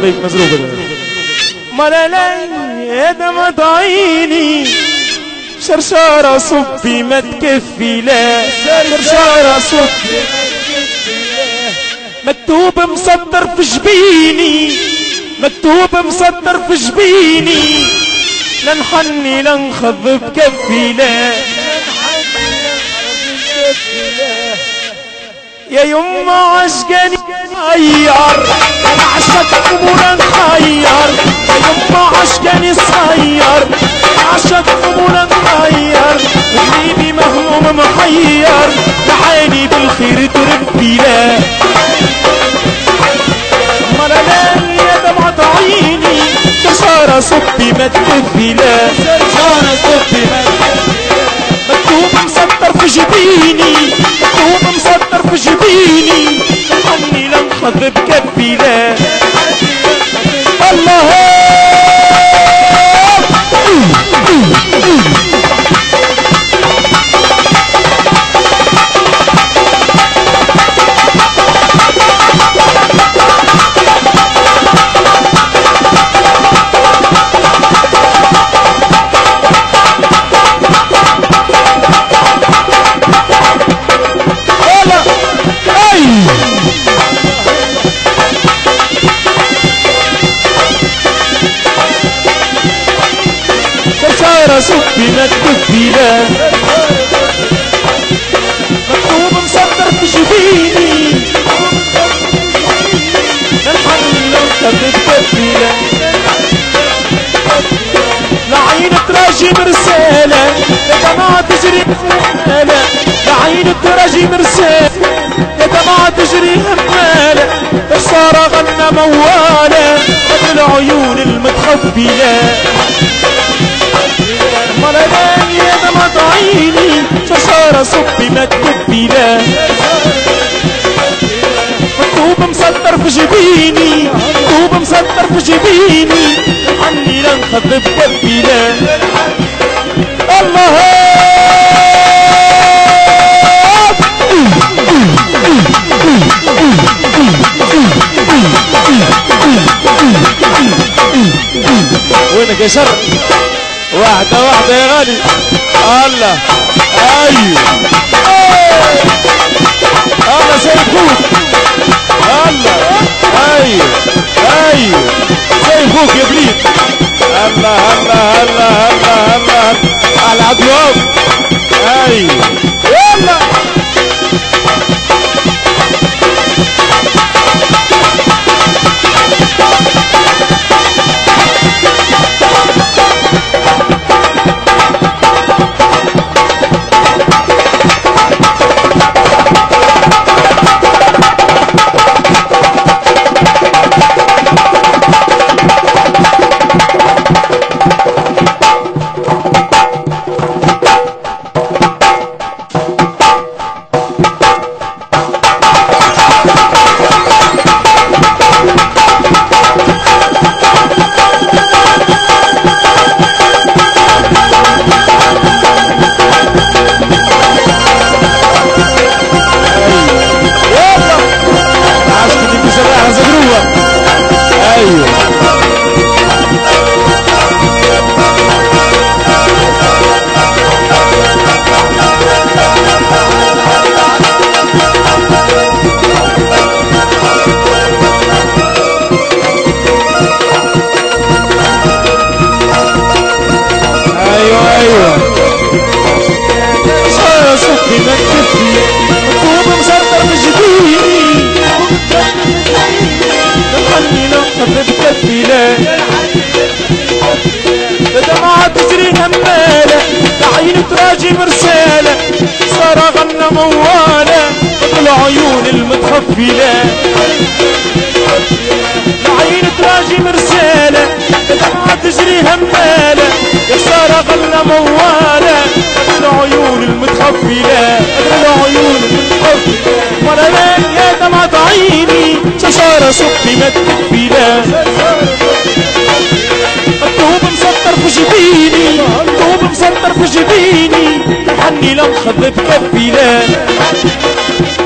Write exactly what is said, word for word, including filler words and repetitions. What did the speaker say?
عليك مزروبة. ملالي دمعة عيني شرشارة صبي ما تكفي لا، شرشارة صبي مكتوب مسطر في جبيني، مكتوب مسطر في جبيني، لنحني لنخذ بكفي لا، يا يما عشقاني صغير انا عشقت امورا نخير، يا يما عشقاني صغير انا عشقت امورا نخير، وقلبي مهموم محير لعيني بالخير تربي لا، مرلان يا دمعة عيني شرشارة صبي ما تكفي لا، شرشارة صبي ما تكفي لا، مكتوب مسطر في جبيني، مكتوب مسطر في جبيني، عني لنخذ بكفي لا، الله صبي ما تكفي لا، مكتوب مسطر في جبيني، نحن لو تكفي لا، لعين تراجي مرسالة يا دمعة تجري همالة، لعين تراجي مرسالة يا دمعة تجري همالة، خسارة غنى موالة قبل العيون المتخفية، مرلان يا دمعة عيني شرشارة صبي ما تكفي لا، مكتوب مسطر في جبيني، مكتوب مسطر في جبيني، عني لنخذ بكفي لا، الله وينك يا شر؟ واحدة واحدة يا غالي. الله ايوه الله سيفوك، الله ايوه ايوه سيفوك يا بليد، الله الله الله الله الله على العدوان ايوه يلا تراجي مرسالة صار غنى موالة العيون المتخفلة، العين تراجي مرسالة دمعة تجري همالة صار غنى موالة العيون المتخفلة، العيون المتخفلة مرلان يا دمعة عيني شرشارة صبي ما تكفيلا، مكتوب مسطر في جبيني، مكتوب مسطر في جبيني، حني لنخذ بكفي لا